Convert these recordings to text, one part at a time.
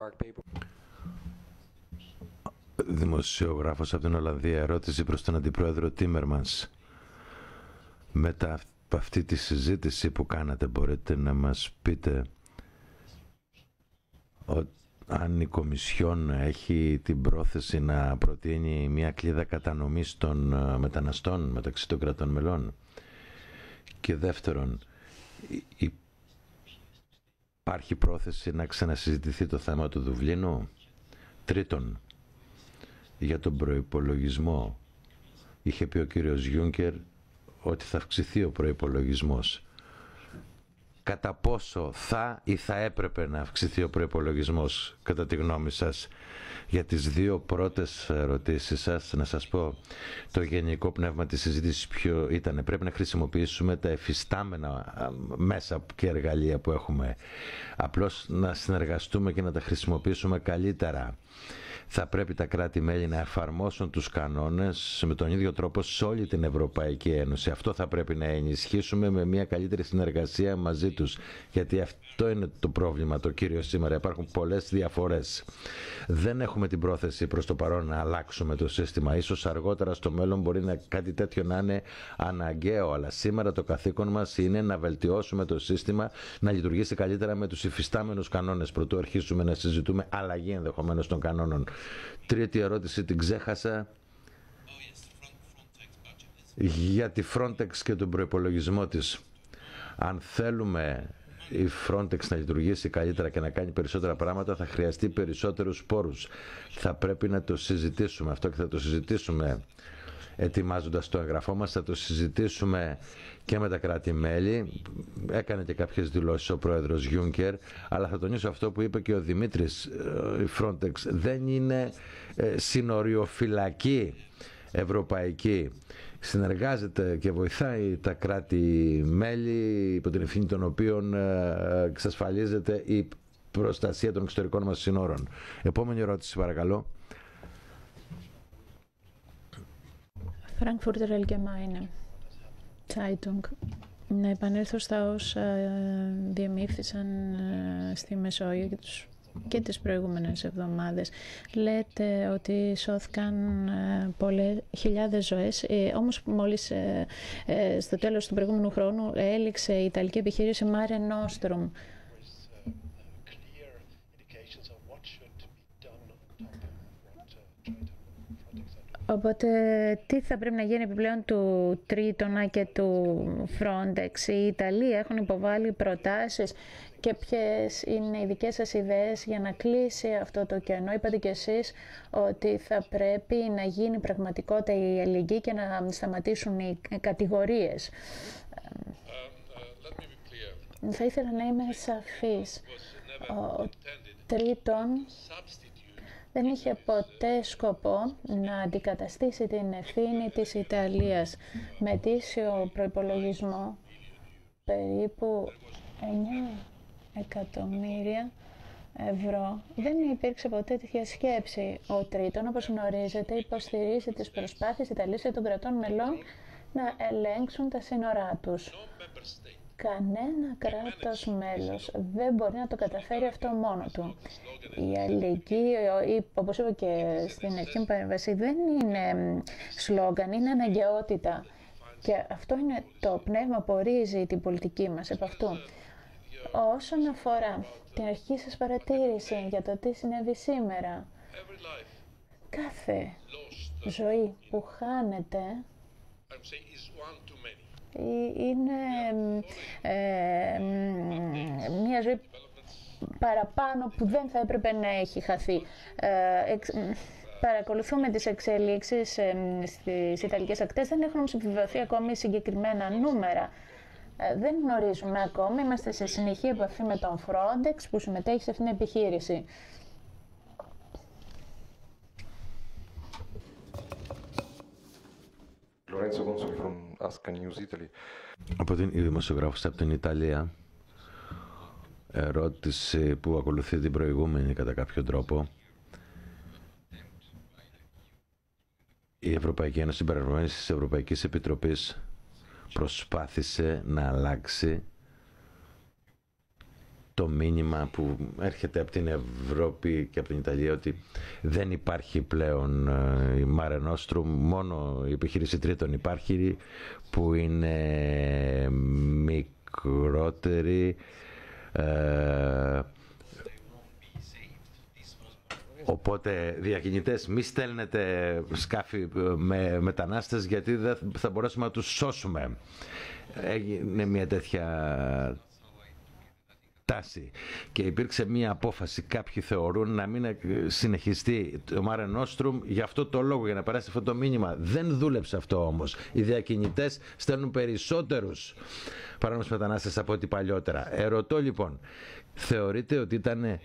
Δημοσιογράφος από την Ολλανδία, ερώτηση προς τον Αντιπρόεδρο Τίμερμανς. Μετά από αυτή τη συζήτηση που κάνατε, μπορείτε να μας πείτε αν η Κομισιόν έχει την πρόθεση να προτείνει μια κλίδα κατανομής των μεταναστών μεταξύ των κρατών μελών? Και δεύτερον, υπάρχει πρόθεση να ξανασυζητηθεί το θέμα του Δουβλίνου? Τρίτον, για τον προϋπολογισμό, είχε πει ο κύριος Γιούνκερ ότι θα αυξηθεί ο προϋπολογισμός. Κατά πόσο θα ή θα έπρεπε να αυξηθεί ο προϋπολογισμός, κατά τη γνώμη σας? Για τις δύο πρώτες ερωτήσεις σας, να σας πω, το γενικό πνεύμα της συζήτησης ποιο ήταν? Πρέπει να χρησιμοποιήσουμε τα εφιστάμενα μέσα και εργαλεία που έχουμε. Απλώς να συνεργαστούμε και να τα χρησιμοποιήσουμε καλύτερα. Θα πρέπει τα κράτη-μέλη να εφαρμόσουν τους κανόνες με τον ίδιο τρόπο σε όλη την Ευρωπαϊκή Ένωση. Αυτό θα πρέπει να ενισχύσουμε με μια καλύτερη συνεργασία μαζί τους. Γιατί αυτό είναι το πρόβλημα το κύριο σήμερα. Υπάρχουν πολλές διαφορές. Δεν έχουμε την πρόθεση προς το παρόν να αλλάξουμε το σύστημα. Ίσως αργότερα στο μέλλον μπορεί κάτι τέτοιο να είναι αναγκαίο. Αλλά σήμερα το καθήκον μας είναι να βελτιώσουμε το σύστημα, να λειτουργήσει καλύτερα με τους υφιστάμενους κανόνες. Πρωτού αρχίσουμε να συζητούμε αλλαγή ενδεχομένως των κανόνων. Τρίτη ερώτηση την ξέχασα. Για τη Frontex και τον προϋπολογισμό της. Αν θέλουμε η Frontex να λειτουργήσει καλύτερα και να κάνει περισσότερα πράγματα, θα χρειαστεί περισσότερους πόρους. Θα πρέπει να το συζητήσουμε αυτό και θα το συζητήσουμε ετοιμάζοντας το εγγραφό μας, θα το συζητήσουμε και με τα κράτη-μέλη. Έκανε και κάποιες δηλώσεις ο πρόεδρος Γιούνκερ, αλλά θα τονίσω αυτό που είπε και ο Δημήτρης. Η Frontex δεν είναι συνοριοφυλακή ευρωπαϊκή. Συνεργάζεται και βοηθάει τα κράτη-μέλη υπό την ευθύνη των οποίων εξασφαλίζεται η προστασία των εξωτερικών μας συνόρων. Επόμενη ερώτηση παρακαλώ. Frankfurter Allgemeine Zeitung. Να επανέλθω στα όσα διεμήφθησαν στη Μεσόγειο και τις προηγούμενες εβδομάδες. Λέτε ότι σώθηκαν χιλιάδες ζωές, όμως μόλις στο τέλος του προηγούμενου χρόνου έληξε η Ιταλική επιχείρηση Mare Nostrum. Οπότε, τι θα πρέπει να γίνει επιπλέον του Τρίτονα και του Frontex? Οι Ιταλοί έχουν υποβάλει προτάσεις και ποιες είναι οι δικές σας ιδέες για να κλείσει αυτό το κενό? Είπατε κι εσείς ότι θα πρέπει να γίνει πραγματικότητα η αλληλεγγύη και να σταματήσουν οι κατηγορίες. Θα ήθελα να είμαι σαφής. Ο Τρίτον δεν είχε ποτέ σκοπό να αντικαταστήσει την ευθύνη της Ιταλίας. Με ετήσιο προϋπολογισμό περίπου 9 εκατομμύρια ευρώ. Δεν υπήρξε ποτέ τέτοια σκέψη. Ο Τρίτον, όπως γνωρίζετε, υποστηρίζει τις προσπάθειες Ιταλίας και των κρατών μελών να ελέγξουν τα σύνορά τους. Κανένα κράτος μέλος δεν μπορεί να το καταφέρει αυτό μόνο του. Η αλληλεγγύη, όπως είπα και στην αρχή μου παρέμβαση, δεν είναι σλόγγαν, είναι αναγκαιότητα. Και αυτό είναι το πνεύμα που ορίζει την πολιτική μας επ' αυτού. Όσον αφορά την αρχική σας παρατήρηση για το τι συνέβη σήμερα, κάθε ζωή που χάνεται είναι μια ζωή παραπάνω που δεν θα έπρεπε να έχει χαθεί. Παρακολουθούμε τις εξελίξεις στις Ιταλικές ακτές, δεν έχουν επιβεβαιωθεί ακόμη συγκεκριμένα νούμερα. Δεν γνωρίζουμε ακόμη, είμαστε σε συνεχή επαφή με τον Frontex που συμμετέχει σε αυτήν την επιχείρηση. Από την δημοσιογράφος από την Ιταλία, ερώτηση που ακολουθεί την προηγούμενη κατά κάποιο τρόπο. Η Ευρωπαϊκή Ένωση, συμπεριλαμβανομένη της Ευρωπαϊκής Επιτροπής, προσπάθησε να αλλάξει το μήνυμα που έρχεται από την Ευρώπη και από την Ιταλία ότι δεν υπάρχει πλέον η Mare Nostrum, μόνο η επιχείρηση Τρίτον υπάρχει, που είναι μικρότερη, οπότε διακινητές μη στέλνετε σκάφη με μετανάστες, γιατί δεν θα μπορέσουμε να τους σώσουμε. Έγινε μια τέτοια τάση και υπήρξε μια απόφαση, κάποιοι θεωρούν, να μην συνεχιστεί το Mare Nostrum για αυτό το λόγο, για να περάσει αυτό το μήνυμα. Δεν δούλεψε αυτό όμως. Οι διακινητές στέλνουν περισσότερους παράνομους μετανάστες από ό,τι παλιότερα. Ερωτώ λοιπόν, θεωρείτε ότι ήταν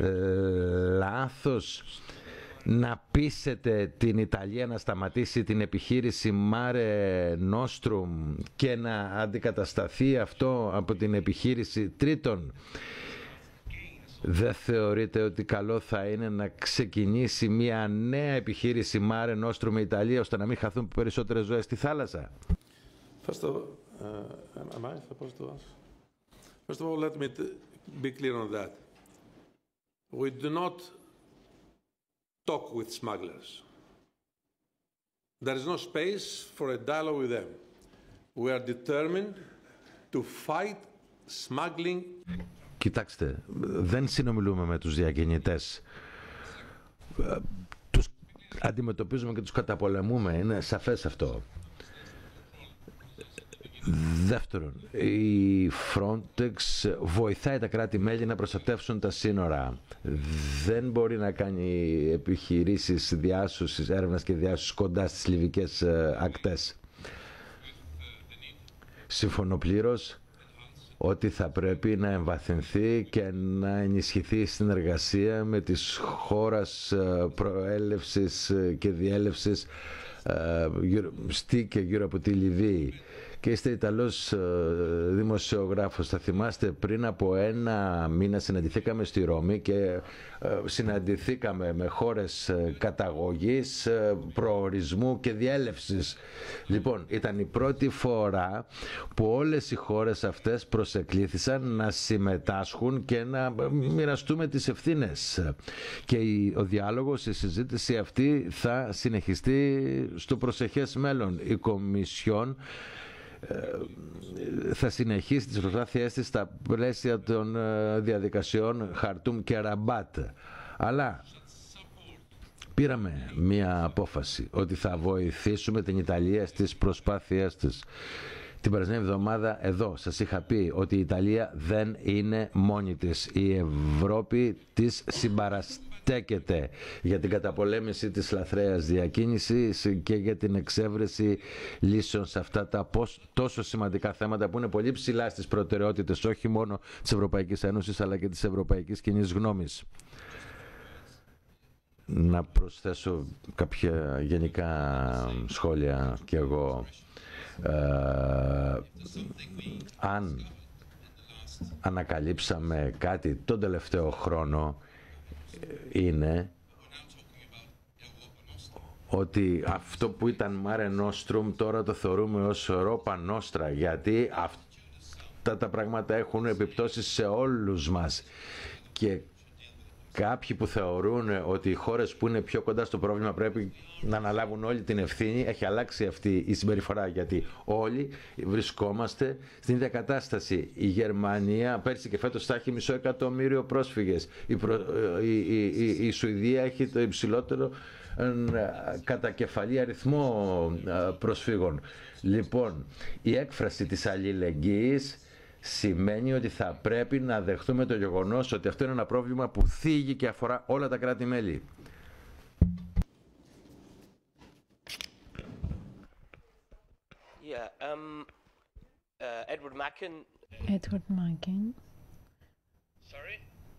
λάθος να πείσετε την Ιταλία να σταματήσει την επιχείρηση Mare Nostrum και να αντικατασταθεί αυτό από την επιχείρηση Τρίτον? Δεν θεωρείτε ότι καλό θα είναι να ξεκινήσει μια νέα επιχείρηση Mare Nostrum με Ιταλία, ώστε να μην χαθούν περισσότερες ζωές στη θάλασσα? First of all, let me be clear on that. We do not talk with smugglers. There is no space for a dialogue with them. We are determined to fight smuggling. Κοιτάξτε, δεν συνομιλούμε με τους διακινητές. Τους αντιμετωπίζουμε και τους καταπολεμούμε, είναι σαφές αυτό. Δεύτερον, η Frontex βοηθάει τα κράτη-μέλη να προστατεύσουν τα σύνορα. Δεν μπορεί να κάνει επιχειρήσεις διάσωσης, έρευνας και διάσωσης κοντά στις λιβικές ακτές. Συμφωνώ πλήρως ότι θα πρέπει να εμβαθυνθεί και να ενισχυθεί η συνεργασία με τις χώρες προέλευσης και διέλευσης στη και γύρω από τη Λιβύη. Και είστε Ιταλός δημοσιογράφος. Θα θυμάστε, πριν από ένα μήνα συναντηθήκαμε στη Ρώμη και συναντηθήκαμε με χώρες καταγωγής, προορισμού και διέλευσης. Λοιπόν, ήταν η πρώτη φορά που όλες οι χώρες αυτές προσεκλήθησαν να συμμετάσχουν και να μοιραστούμε τις ευθύνες. Και ο διάλογος, η συζήτηση αυτή θα συνεχιστεί στο προσεχές μέλλον. Η Κομισιόν θα συνεχίσει τις προσπάθειές της στα πλαίσια των διαδικασιών Χαρτούμ και Ραμπάτ. Αλλά πήραμε μία απόφαση ότι θα βοηθήσουμε την Ιταλία στις προσπάθειές της. Την περασμένη εβδομάδα εδώ σας είχα πει ότι η Ιταλία δεν είναι μόνη της. Η Ευρώπη της συμπαραστέκεται για την καταπολέμηση της λαθρέας διακίνησης και για την εξέβρεση λύσεων σε αυτά τα τόσο σημαντικά θέματα που είναι πολύ ψηλά στις προτεραιότητες όχι μόνο της Ευρωπαϊκής Ένωσης αλλά και της ευρωπαϊκής κοινής γνώμης. Να προσθέσω κάποια γενικά σχόλια κι εγώ. Αν ανακαλύψαμε κάτι τον τελευταίο χρόνο, είναι ότι αυτό που ήταν Mare Nostrum τώρα το θεωρούμε ως Europa Nostra, γιατί αυτά τα πράγματα έχουν επιπτώσεις σε όλους μας. Και κάποιοι που θεωρούν ότι οι χώρες που είναι πιο κοντά στο πρόβλημα πρέπει να αναλάβουν όλη την ευθύνη, έχει αλλάξει αυτή η συμπεριφορά, γιατί όλοι βρισκόμαστε στην ίδια κατάσταση. Η Γερμανία πέρσι και φέτος θα έχει 500.000 πρόσφυγες. Η Σουηδία έχει το υψηλότερο κατά κεφαλή αριθμό προσφύγων. Λοιπόν, η έκφραση της αλληλεγγύης σημαίνει ότι θα πρέπει να δεχτούμε το γεγονός ότι αυτό είναι ένα πρόβλημα που θίγει και αφορά όλα τα κράτη-μέλη. Edward Macken. Edward Macken. Sorry?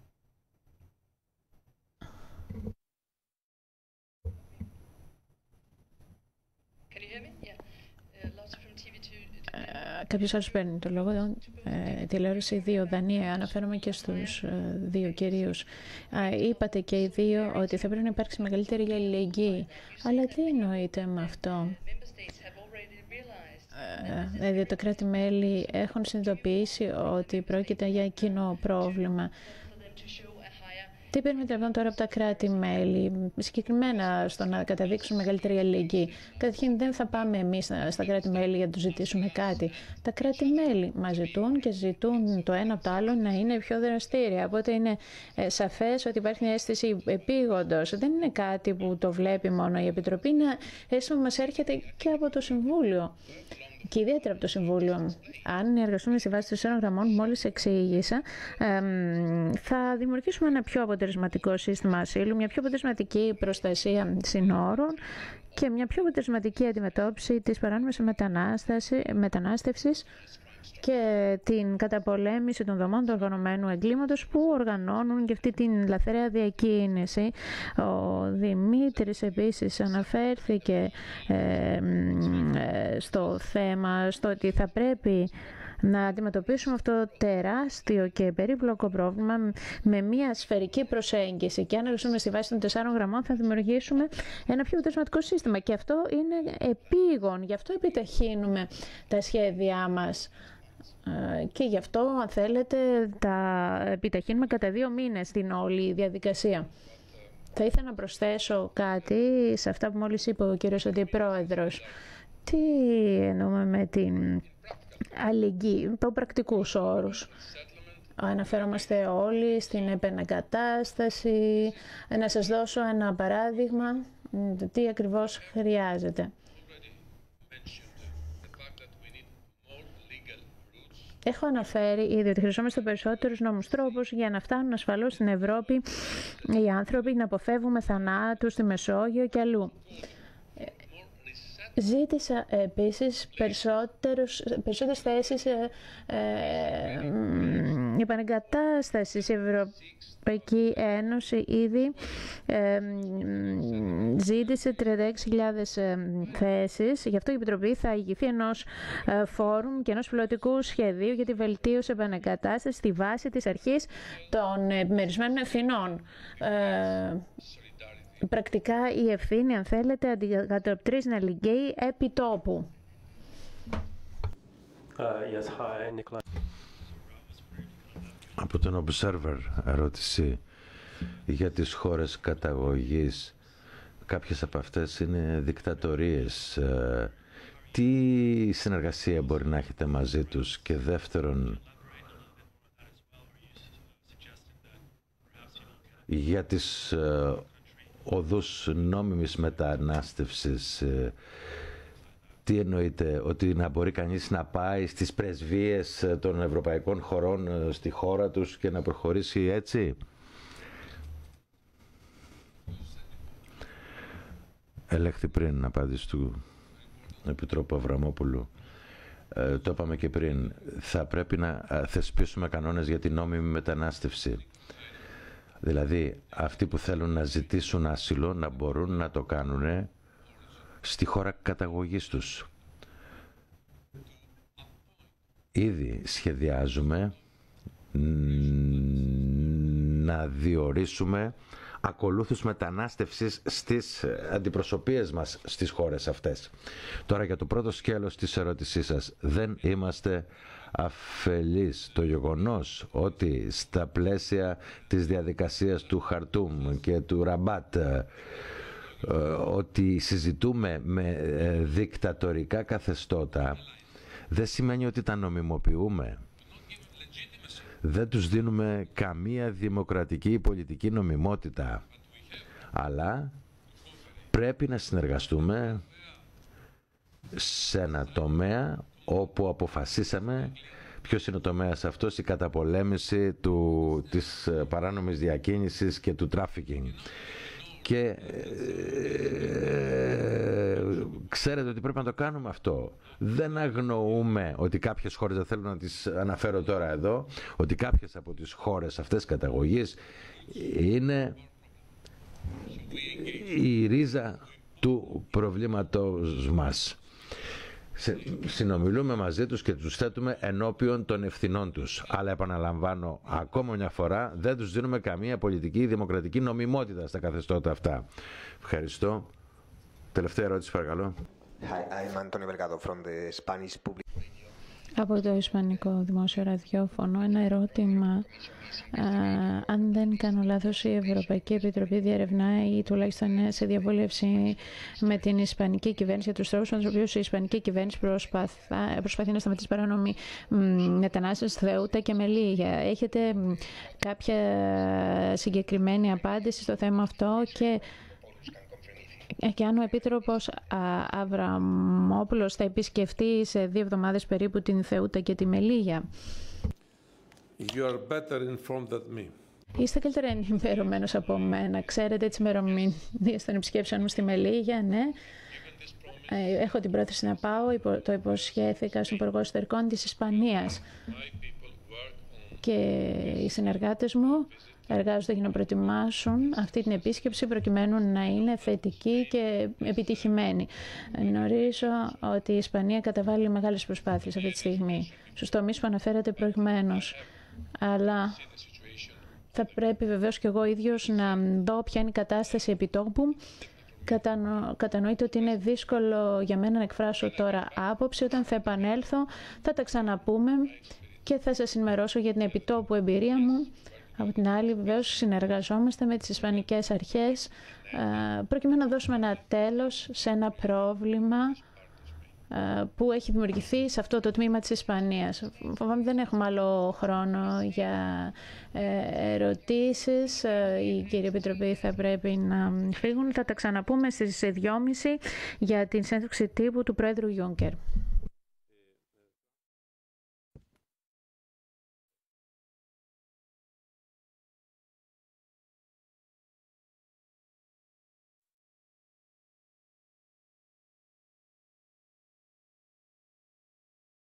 Can you hear me? Yeah. Lots from TV2. Κάποιος άλλος παίρνει το λόγο. Τηλεόραση 2, Δανία. Αναφέρομαι και στους δύο κυρίους. Είπατε και οι δύο ότι θα πρέπει να υπάρξει μεγαλύτερη αλληλεγγύη. Αλλά τι εννοείται με αυτό? δηλαδή τα κράτη-μέλη έχουν συνειδητοποιήσει ότι πρόκειται για κοινό πρόβλημα. Τι περιμένετε λοιπόν τώρα από τα κράτη-μέλη, συγκεκριμένα στο να καταδείξουν μεγαλύτερη αλληλεγγύη? Καταρχήν, δεν θα πάμε εμείς στα κράτη-μέλη για να τους ζητήσουμε κάτι. Τα κράτη-μέλη μας ζητούν και ζητούν το ένα από το άλλο να είναι πιο δραστήρια. Οπότε είναι σαφές ότι υπάρχει μια αίσθηση επίγοντος. Δεν είναι κάτι που το βλέπει μόνο η Επιτροπή, είναι αίσθημα που μας έρχεται και από το Συμβούλιο. Και ιδιαίτερα από το Συμβούλιο. Αν εργαστούμε στη βάση των 4 γραμμών που μόλις εξήγησα, θα δημιουργήσουμε ένα πιο αποτελεσματικό σύστημα ασύλου, μια πιο αποτελεσματική προστασία συνόρων και μια πιο αποτελεσματική αντιμετώπιση της παράνομης μετανάστευσης και την καταπολέμηση των δομών του οργανωμένου εγκλήματος που οργανώνουν και αυτή την λαθρέα διακίνηση. Ο Δημήτρης επίσης αναφέρθηκε στο θέμα, στο ότι θα πρέπει να αντιμετωπίσουμε αυτό το τεράστιο και περίπλοκο πρόβλημα με μια σφαιρική προσέγγιση. Και αν εργαστούμε στη βάση των 4 γραμμών, θα δημιουργήσουμε ένα πιο αποτελεσματικό σύστημα. Και αυτό είναι επίγον. Γι' αυτό επιταχύνουμε τα σχέδιά μας. Και γι' αυτό, αν θέλετε, τα επιταχύνουμε κατά 2 μήνες την όλη διαδικασία. Θα ήθελα να προσθέσω κάτι σε αυτά που μόλις είπε ο κύριος Αντιπρόεδρος. Τι εννοούμε με την αλληλεγγύη, από πρακτικούς όρους? Αναφερόμαστε όλοι στην επανεγκατάσταση. Να σας δώσω ένα παράδειγμα τι ακριβώς χρειάζεται. Έχω αναφέρει ήδη ότι χρειαζόμαστε περισσότερους νόμους τρόπους για να φτάνουν ασφαλώς στην Ευρώπη οι άνθρωποι, να αποφεύγουμε θανάτους στη Μεσόγειο και αλλού. Ζήτησα επίσης περισσότερες θέσεις επανεγκατάστασης. Η Ευρωπαϊκή Ένωση ήδη ζήτησε 36.000 θέσεις. Γι' αυτό η Επιτροπή θα ηγηθεί ενός φόρουμ και ενός πιλωτικού σχεδίου για τη βελτίωση επανεγκατάστασης στη βάση της αρχής των επιμερισμένων ευθυνών. Πρακτικά η ευθύνη, αν θέλετε, αντικατοπτρίζει την αλληλεγγύη επί τόπου. Από τον Observer ερώτηση για τις χώρες καταγωγής. Κάποιες από αυτές είναι δικτατορίες. Τι συνεργασία μπορεί να έχετε μαζί τους? Και δεύτερον, για τις οδούς νόμιμης μετανάστευσης, τι εννοείται? Ότι να μπορεί κανείς να πάει στις πρεσβείες των ευρωπαϊκών χωρών στη χώρα τους και να προχωρήσει έτσι? Ελέγχθη πριν απάντηση του Επιτρόπου Αβραμόπουλου. Το είπαμε και πριν. Θα πρέπει να θεσπίσουμε κανόνες για την νόμιμη μετανάστευση. Δηλαδή, αυτοί που θέλουν να ζητήσουν άσυλο να μπορούν να το κάνουν στη χώρα καταγωγής τους. Ήδη σχεδιάζουμε να διορίσουμε ακολούθους μετανάστευσης στις αντιπροσωπείες μας στις χώρες αυτές. Τώρα για το πρώτο σκέλος της ερώτησής σας. Δεν είμαστε αφελείς. Το γεγονός ότι στα πλαίσια της διαδικασίας του Χαρτούμ και του Ραμπάτ ότι συζητούμε με δικτατορικά καθεστώτα δεν σημαίνει ότι τα νομιμοποιούμε. Δεν τους δίνουμε καμία δημοκρατική ή πολιτική νομιμότητα. Αλλά πρέπει να συνεργαστούμε σε ένα τομέα όπου αποφασίσαμε ποιος είναι ο τομέας αυτός, η καταπολέμηση της παράνομης διακίνησης και του τράφικινγκ. Και ξέρετε ότι πρέπει να το κάνουμε αυτό. Δεν αγνοούμε ότι κάποιες χώρες, δεν θέλω να τις αναφέρω τώρα εδώ, ότι κάποιες από τις χώρες αυτές καταγωγής είναι η ρίζα του προβλήματος μας. Συνομιλούμε μαζί τους και τους θέτουμε ενώπιον των ευθυνών τους. Αλλά επαναλαμβάνω ακόμα μια φορά, δεν τους δίνουμε καμία πολιτική ή δημοκρατική νομιμότητα στα καθεστώτα αυτά. Ευχαριστώ. Τελευταία ερώτηση παρακαλώ. Hi, I'm Antonio Vergado from the Spanish Public. Από το Ισπανικό Δημόσιο Ραδιόφωνο, ένα ερώτημα. Αν δεν κάνω λάθος, η Ευρωπαϊκή Επιτροπή διερευνάει ή τουλάχιστον είναι σε διαβούλευση με την Ισπανική κυβέρνηση για τους τρόπους με τους οποίους η Ισπανική κυβέρνηση προσπαθεί να σταματήσει παράνομη μετανάστευση στη Θεούτα και Μελίγια. Έχετε κάποια συγκεκριμένη απάντηση στο θέμα αυτό και αν ο Επίτροπος Αβραμόπουλος θα επισκεφτεί σε 2 εβδομάδες περίπου την Θεούτα και τη Μελίγια? You are better informed than me. Είστε καλύτερα ενημερωμένος από μένα. Ξέρετε τις ημερομηνίες των επισκέψεων μου στη Μελίγια, ναι. Έχω την πρόθεση να πάω, το υποσχέθηκα στον Υπουργό Εσωτερικών της Ισπανίας. Και οι συνεργάτες μου εργάζονται για να προετοιμάσουν αυτή την επίσκεψη προκειμένου να είναι θετική και επιτυχημένη. Γνωρίζω ότι η Ισπανία καταβάλει μεγάλες προσπάθειες αυτή τη στιγμή στους τομείς που αναφέρατε προηγουμένως. Αλλά θα πρέπει βεβαίως και εγώ ίδιος να δω ποια είναι η κατάσταση επιτόπου. Κατανοείτε ότι είναι δύσκολο για μένα να εκφράσω τώρα άποψη. Όταν θα επανέλθω θα τα ξαναπούμε και θα σας ενημερώσω για την επιτόπου εμπειρία μου. Από την άλλη, βεβαίως, συνεργαζόμαστε με τις Ισπανικές αρχές προκειμένου να δώσουμε ένα τέλος σε ένα πρόβλημα που έχει δημιουργηθεί σε αυτό το τμήμα της Ισπανίας. Φοβάμαι δεν έχουμε άλλο χρόνο για ερωτήσεις. Οι κύριοι Επιτροποί θα πρέπει να φύγουν. Θα τα ξαναπούμε στις 2:30 για την συνέντευξη τύπου του Πρόεδρου Γιούνκερ.